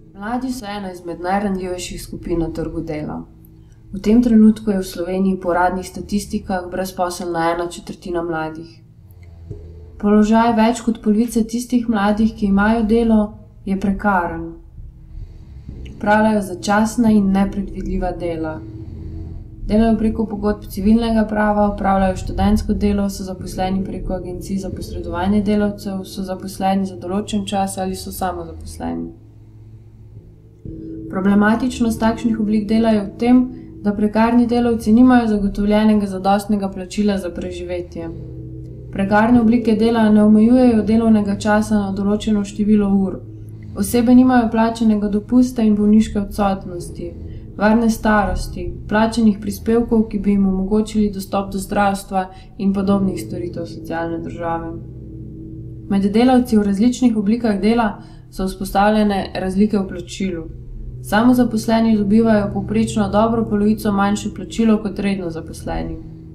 Mladi so ena izmed najranljivejših skupin na trgu dela. V tem trenutku je v Sloveniji po uradnih statistikah brezposelna 1/4 mladih. Položaj več kot polovice tistih mladih, ki imajo delo, je prekaren. Opravljajo začasna in nepredvidljiva dela. Delajo preko pogodb civilnega prava, opravljajo študentsko delo, so zaposleni preko agencij za posredovanje delavcev, so zaposleni za določen čas ali so samozaposleni. Problematičnost takšnih oblik dela je v tem, da prekarni delavci nimajo zagotovljenega zadostnega plačila za preživetje. Prekarne oblike dela ne omejujejo delovnega časa na določeno število ur. Osebe nimajo plačanega dopusta in bolniške odsotnosti, varne starosti, plačanih prispevkov, ki bi jim omogočili dostop do zdravstva in podobnih storitev socialne države. Med delavci v različnih oblikah dela so vzpostavljene razlike v plačilu. Samozaposleni dobivajo povprečno dobro polovico manjše plačilo kot redno zaposleni.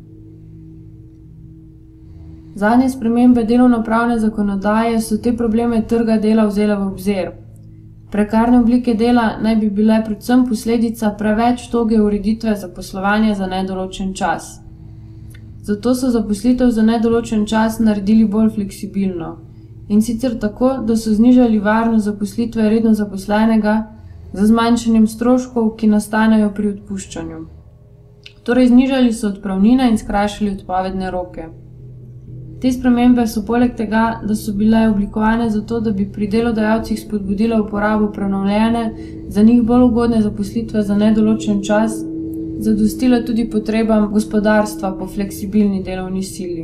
Zadnje spremembe delovnopravne zakonodaje so te probleme trga dela vzele v obzir. Prekarne oblike dela naj bi bile predvsem posledica preveč toge ureditve zaposlovanja za nedoločen čas. Zato so zaposlitev za nedoločen čas naredili bolj fleksibilno. In sicer tako, da so znižali varnost zaposlitve redno zaposlenega z zmanjšanjem stroškov, ki nastanejo pri odpuščanju. Torej, znižali so odpravnine in skrajšali odpovedne roke. Te spremembe so poleg tega, da so bile oblikovane zato, da bi pri delodajalcih spodbudile uporabo prenovljene, za njih bolj ugodne zaposlitve za nedoločen čas, zadostile tudi potrebam gospodarstva po fleksibilni delovni sili.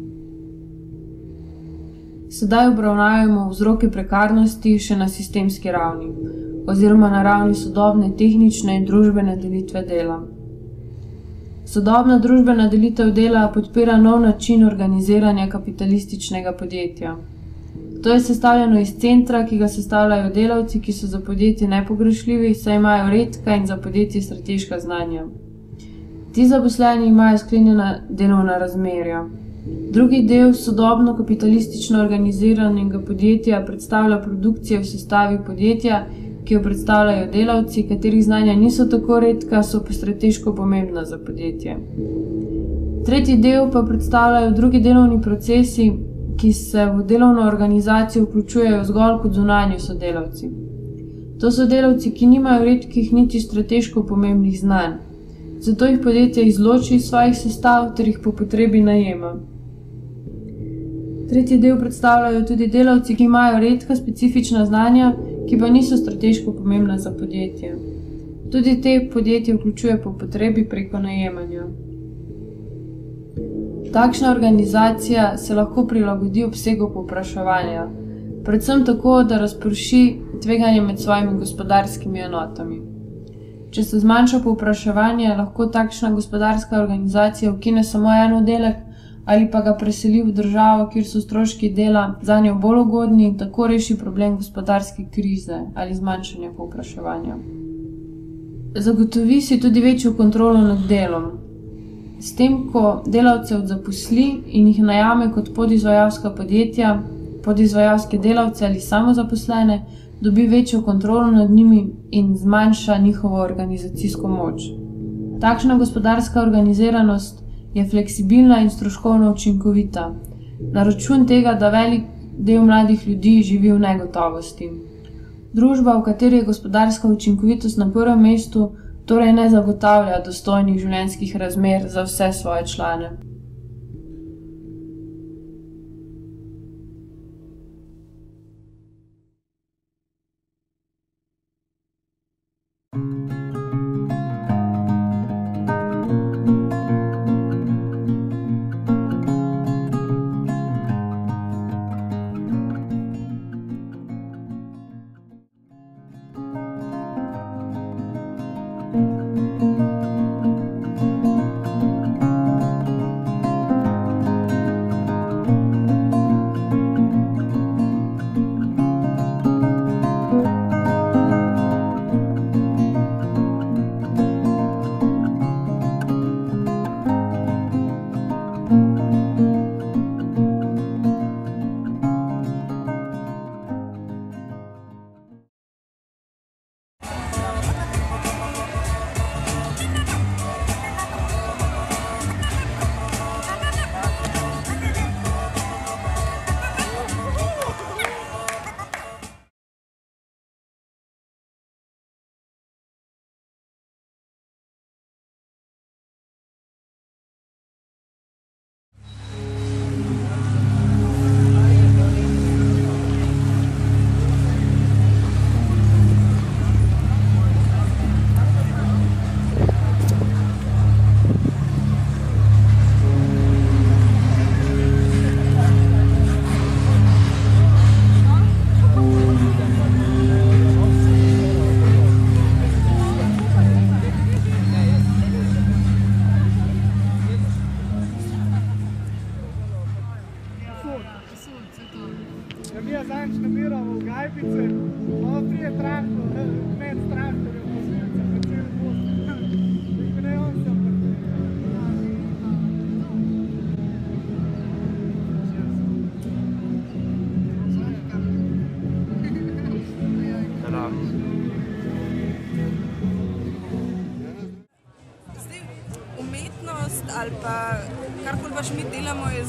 Sedaj obravnavamo vzroke prekarnosti še na sistemski ravni, oziroma na ravni sodobne tehnične in družbene delitve dela. Sodobna družbena delitev dela podpira nov način organiziranja kapitalističnega podjetja. To je sestavljeno iz centra, ki ga sestavljajo delavci, ki so za podjetje nepogrešljivi, saj imajo redka in za podjetje strateška znanja. Ti zaposleni imajo sklenjena delovna razmerja. Drugi del sodobno kapitalistično organiziranega podjetja predstavlja produkcijo v sestavi podjetja, ki jo predstavljajo delavci, katerih znanja niso tako redka, so pa strateško pomembna za podjetje. Tretji del pa predstavljajo drugi delovni procesi, ki se v delovno organizacijo vključujejo zgolj kot zunanji sodelavci. To so delavci, ki nimajo redkih niti strateško pomembnih znanj. Zato jih podjetje izloči iz svojih sestav ter jih po potrebi najema. Tretji del predstavljajo tudi delavci, ki imajo redka specifična znanja, ki pa niso strateško pomembna za podjetje. Tudi te podjetje vključuje po potrebi preko najemanja. Takšna organizacija se lahko prilagodi obsegu povpraševanja, predvsem tako, da razprši tveganje med svojimi gospodarskimi enotami. Če se zmanjša povpraševanje, lahko takšna gospodarska organizacija ukine samo en oddelek ali pa ga preseli v državo, kjer so stroški dela zanjo bolj ugodni in tako reši problem gospodarske krize ali zmanjšanja povpraševanja. Zagotovi si tudi večjo kontrolo nad delom. S tem, ko delavce odzaposli in jih najame kot podizvajalska podjetja, podizvajalske delavce ali samozaposlene, dobi večjo kontrolo nad njimi in zmanjša njihovo organizacijsko moč. Takšna gospodarska organiziranost je fleksibilna in stroškovno učinkovita, na račun tega, da velik del mladih ljudi živi v negotovosti. Družba, v kateri je gospodarska učinkovitost na prvem mestu, torej ne zagotavlja dostojnih življenjskih razmer za vse svoje člane. ali pa karkoli pač mi delamo, je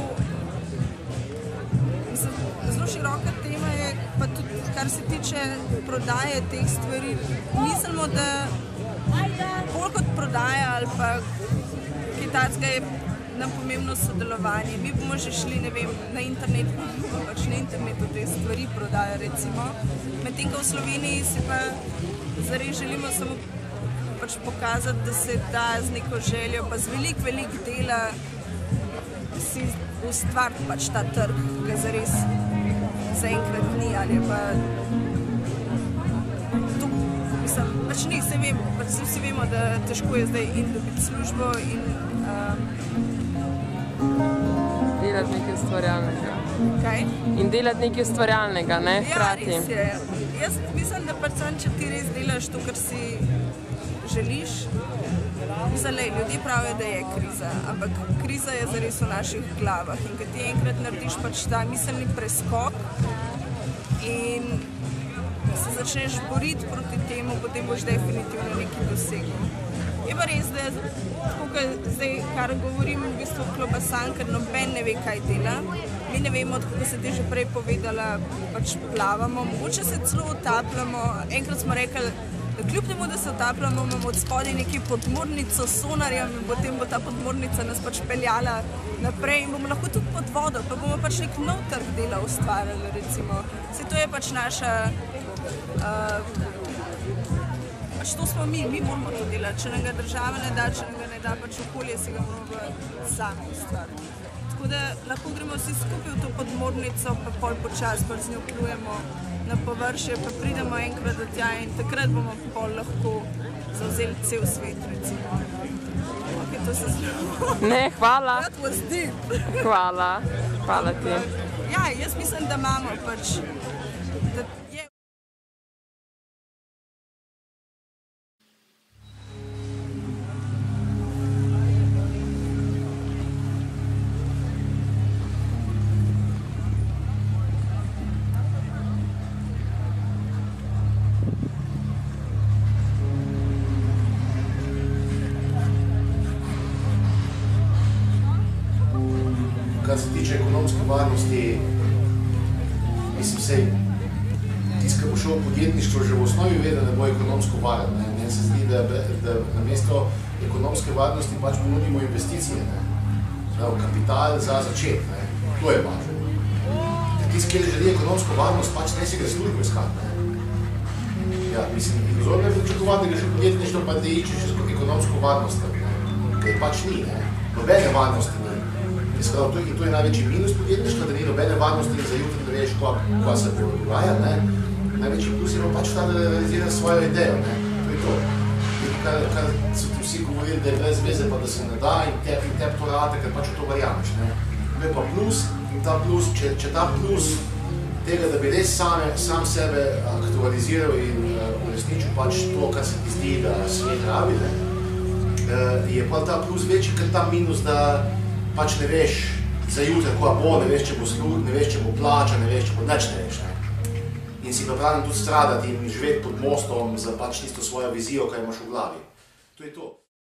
zelo široka tema, je pa tudi, kar se tiče prodaje teh stvari. Mislimo, da bolj kot prodaja ali pa kaj takega je nam pomembno sodelovanje. Mi bomo že šli, ne vem, na internet, pač na internetu te stvari prodaja, recimo. Medtem ko v Sloveniji si pa zares želimo samo pač pokazati, da se da z neko željo, pa z veliko dela si ustvariti pač ta trg, ki ga zares zaenkrat ni, ali pa to, mislim, pač ni, se vem, pač vsi vemo, da težko je zdaj in dobiti službo in delati nekaj ustvarjalnega. Kaj? In delati nekaj ustvarjalnega, ne, hkrati. Ja, res je. Jaz mislim, da pač če ti res delaš to, kar si želiš, ljudje pravijo, da je kriza, ampak kriza je zares v naših glavah in kad ti enkrat narediš pač ta miselni preskok in se začneš boriti proti temu, potem boš definitivno nekaj dosegel. Je pa res, da tako, zdaj, kar govorim, v bistvu klobasan, ker noben ne ve, kaj dela. Mi ne vemo, kako se ti že prej povedala, pač plavamo, mogoče se celo utapljamo. Enkrat smo rekli, da kljub temu, da se utapljamo, imamo od spodaj nekaj podmornico s sonarjem in potem bo ta podmornica nas pač peljala naprej in bomo lahko tudi pod vodo, pa bomo pač nek nov trg dela ustvarjali, recimo. Vse to je pač naša... Pač to smo mi moramo to delati. Če nam ga država ne da, če nam ga ne da, pač okolje si ga moramo sami ustvariti. Tako da lahko gremo vsi skupaj v to podmornico, pa pol počas, pa z njo plujemo na površje, pa pridemo enkrat do tja in takrat bomo pol lahko zavzeli cel svet, recimo. Ok, to se zelo... Ne, hvala. That was deep. Hvala ti. Ja, jaz mislim, da imamo pač... Kar se tiče ekonomske varnosti, mislim, sej, tisti, ki bo šel v podjetništvo, že v osnovi ve, da ne bo ekonomsko varen. Meni se zdi, da namesto ekonomske varnosti pač ponudimo investicije, kapital za začet. To je važno. Tisti, ki želi ekonomsko varnost, pač ne si gre službo iskati. Ja, mislim, iluzorno je pričakovati, da greš v podjetništvo, pa da iščeš ekonomsko varnost, ker pač ni, nobene varnosti ni. In to je največji minus podjetništva, da ni nobene varnosti in za jutri ne veš, kaj se bo dogaja. Največji plus je pač ta, da realizira svojo idejo. To je to. Kar so ti vsi govorili, da je brez veze, pa da se ne da in tep to rate, ker pač v to verjameš. To je pa plus in ta plus, če ta plus tega, da bi res sam sebe aktualiziral in uresničil pač to, kar se ti zdi, da svet rabi, je pa ta plus večji, ker ta minus, da pač ne veš za jutri, ko bo, ne veš, če bo slud, ne veš, če bo plača, ne veš, če bo nič ne veš. In si pripravljen tudi stradati in živeti pod mostom za pač tisto svojo vizijo, kaj imaš v glavi. To je to.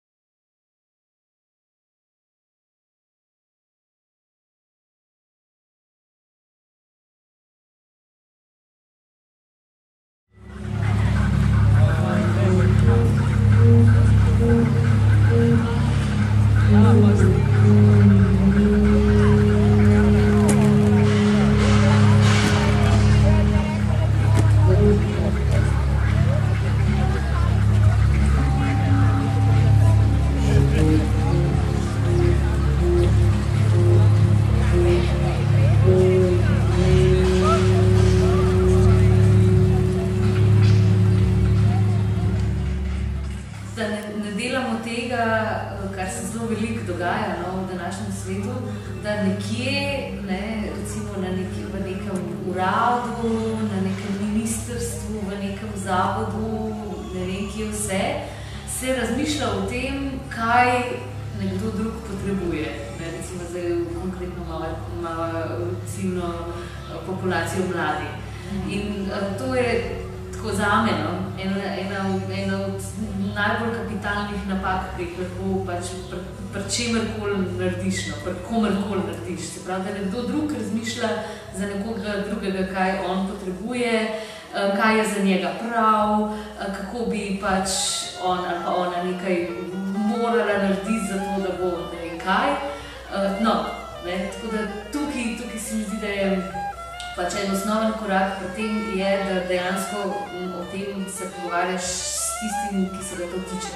Kar se zelo veliko dogaja v današnjem svetu, da nekje, recimo v nekem uradu, na nekem ministrstvu, v nekem zavodu, ne vem kje vse, se razmišlja o tem, kaj nekdo drug potrebuje. Recimo zdaj konkretno malo ciljno populacijo mladih. In to je tako zame, no, ena od najbolj kapitalnih napak, ki jih lahko pač pri čemerkoli narediš, no, pri komerkoli narediš. Se pravi, da nekdo drug razmišlja za nekoga drugega, kaj on potrebuje, kaj je za njega prav, kako bi pač on ali pa ona nekaj morala narediti za to, da bo ne vem kaj. No, ne, tako da tukaj se mi zdi, da je pač en osnoven korak pri tem je, da dejansko o tem se pogovarjaš s tistim, ki se ga to tiče.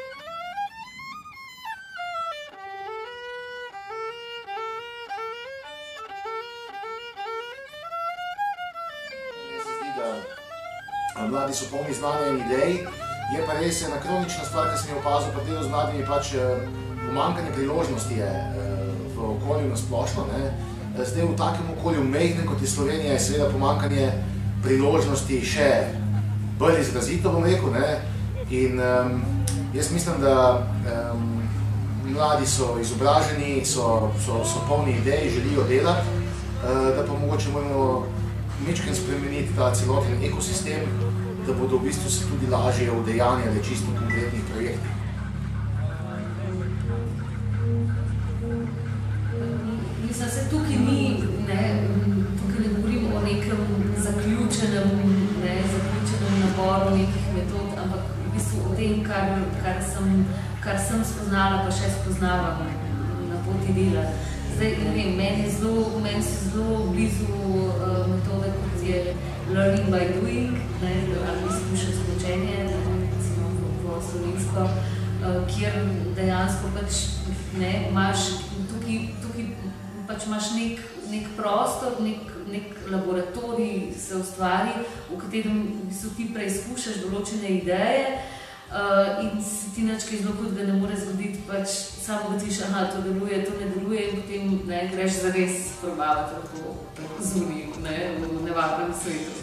Meni se zdi, da mladi so polni znanja in idej, je pa res ena kronična stvar, ki sem jo opazil pri delu z mladimi, pač pomanjkanje priložnosti je v okolju nasplošno. Zdaj v takem okolju majhnem, kot je Slovenija, je seveda pomanjkanje priložnosti še bolj izrazito, bom rekel. In jaz mislim, da mladi so izobraženi, so polni idej, želijo delati, da pa mogoče moramo majčkeno spremeniti ta celoten ekosistem, da bodo v bistvu se tudi lažje udejanjali čisto konkretnih projektih. Mislim, se tukaj ne govorim o nekem zaključenem naboru nekih metod, ampak v bistvu o tem, kar sem spoznala, pa še spoznavam na poti dela. Zdaj, ne vem, meni so zelo blizu metode, kot je learning by doing, ali izkušenjsko učenje, recimo po slovensko, kjer dejansko pač imaš tukaj pač imaš nek prostor, nek laboratorij se ustvari, v katerem ti preizkušaš določene ideje in se ti nič kaj zelo hudega ne more zgoditi, pač samo ugotoviš, aha, to deluje, to ne deluje in potem greš zares probavati tako zunaj, v nevarnem svetu.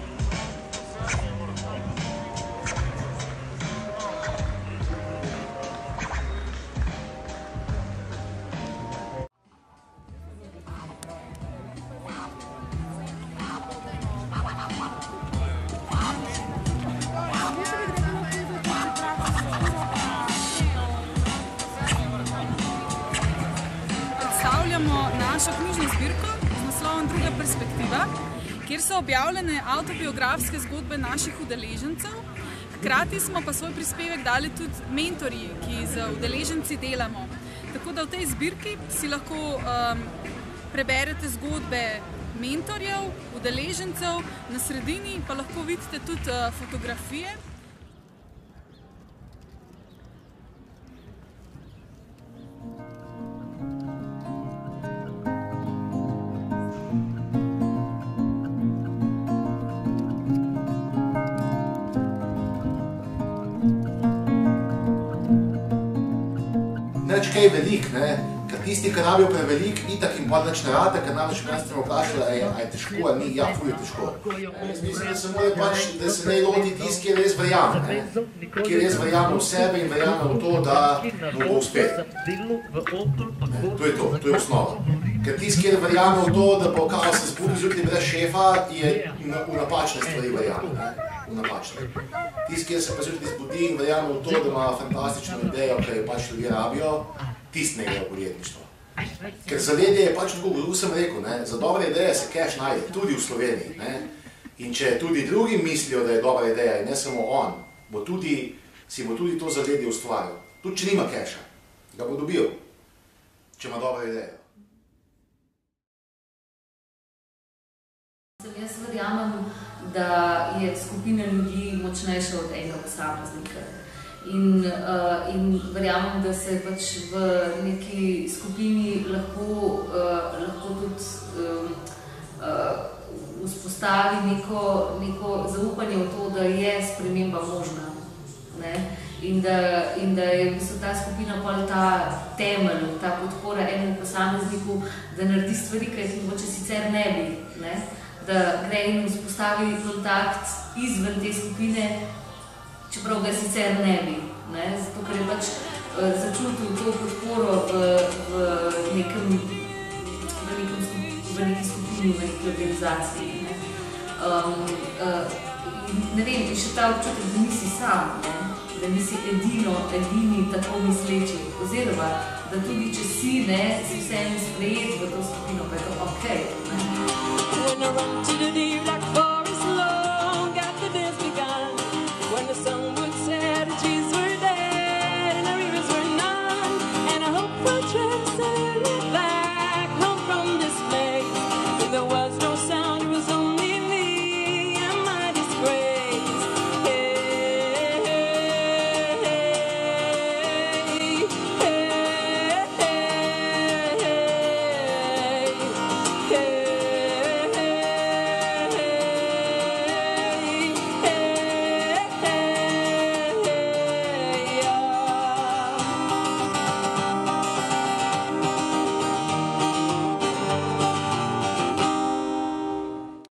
Našo knjižno zbirko z naslovom Druga perspektiva, kjer so objavljene avtobiografske zgodbe naših udeležencev. Hkrati smo pa svoj prispevek dali tudi mentorji, ki z udeleženci delamo. Tako da v tej zbirki si lahko preberete zgodbe mentorjev, udeležencev, na sredini pa lahko vidite tudi fotografije. Nič kaj velik, ker tisti, ki rabijo prevelik, itak in pa nič ne rade, ker namreč me ste me vprašali, a je težko, ali ni, ja, ful je težko. Jaz mislim, da se mora pač, da se ne loti tisti, ki res verjame, ki res verjame v sebe in verjame v to, da bo uspet. To je to, to je osnova. Ker tisti, ki verjame v to, da bo kao se zbudi zjutraj brez šefa, je v napačne stvari verjame. Tisti, ki se pa zjutraj zbudi in verjame v to, da ima fantastično idejo, ki jo pač ljudje rabijo, tisti ne gre v podjetništvo. Ker zaledje je pač tako, kot sem rekel, za dobre ideje se cash najde, tudi v Sloveniji. In če tudi drugi mislijo, da je dobra ideja in ne samo on, si bo tudi to zaledje ustvaril. Tudi če nima casha, ga bo dobil, če ima dobro idejo. Jaz verjamem, da je skupina ljudi močnejša od enega posameznika. In verjamem, da se pač v neki skupini lahko tudi vzpostavi neko zaupanje v to, da je sprememba možna. In da je v bistvu ta skupina pol ta temelj, ta podpora enemu posamezniku, da naredi stvari, ki jih mogoče sicer ne bi. Da gre in vzpostavi kontakt izven te skupine, čeprav ga sicer ne bi. Zato, ker je pač začutil to podporo v neki skupini, v neki organizaciji. ne vem, in še ta občutek, da nisi sam, ne? Da nisi edini tako misleči, oziroma da tudi če si, ne, si vseeno sprejet v to skupino, pa je to okej. When I run to the deep like forest long after this begun, when the sun would set and trees were dead and the rivers were none, and I hope for trust that I get back home from this place when there was no